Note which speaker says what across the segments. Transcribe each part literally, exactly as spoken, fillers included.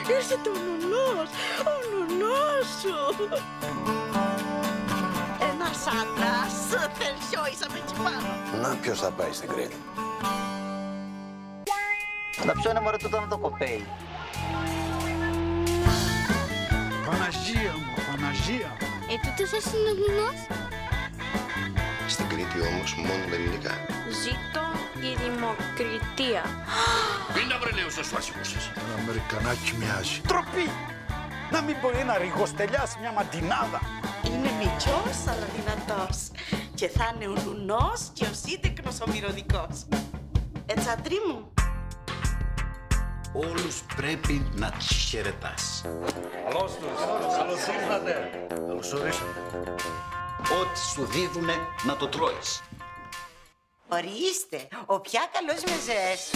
Speaker 1: Και έρχεται ο νουνός, ο νουνός σου. Ένας άντρας θελσιόησα με εκεί πάνω.
Speaker 2: Να, ποιος θα πάει στην Κρήτη.
Speaker 3: Να ποιο είναι μωρέ τούτο με το κοπέι.
Speaker 4: Παναγία μου, Παναγία.
Speaker 5: Ε, τούτος σας είναι ο νουνός.
Speaker 2: Στην Κρήτη όμως μόνο με ελληνικά.
Speaker 5: Ζήτω η δημοκρατία.
Speaker 6: Μην τα βρελαίω στο σπάσιμο σας.
Speaker 4: Ένα Αμερικανάκι μοιάζει. Τροπή! Να μην μπορεί να ρηγοστελιάσει μια μαντινάδα.
Speaker 1: Είναι μικρός αλλά δυνατός. Και θα είναι ο νουνός και ο σύντεκνος ο μυρωδικός. Ετσαντρί μου.
Speaker 7: Όλους πρέπει να τους χαιρετάς.
Speaker 6: Καλώς τους. Καλώς ήρθατε.
Speaker 7: Καλώς ορίσατε. Ό,τι σου δίδουνε να το τρώεις.
Speaker 1: Ορίστε, ο πια καλός μεζές.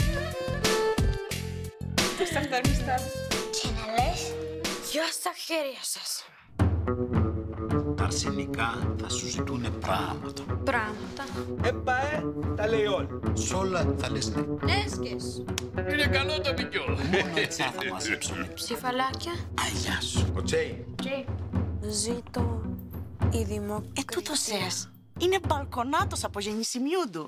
Speaker 5: Και να λες, γεια στα χέρια σας.
Speaker 7: Τα αρσενικά θα σου ζητούνε πράγματα.
Speaker 5: Πράγματα.
Speaker 4: Εμπα, ε, τα λέει όλοι.
Speaker 7: Σ' όλα θα λες ναι.
Speaker 5: Έσχες.
Speaker 6: Είναι καλό το μικιό.
Speaker 7: Μόνο έτσι θα μαζέψουνε.
Speaker 5: Ψηφαλάκια.
Speaker 7: Αγιά σου.
Speaker 4: Ο Τσέι.
Speaker 5: Ζήτω η δημοκρατία.
Speaker 1: Ε, τούτος ες. Είναι μπαλκονάτος από γεννησιμιού του.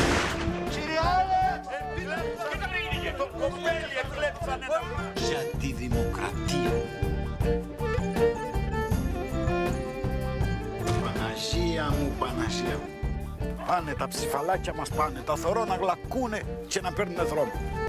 Speaker 7: Για τη δημοκρατία. Παναγία μου, Παναγία μου.
Speaker 4: Πάνε τα ψηφαλάκια μας, πάνε. Τα θωρώ να γλακούνε και να παίρνουνε δρόμο.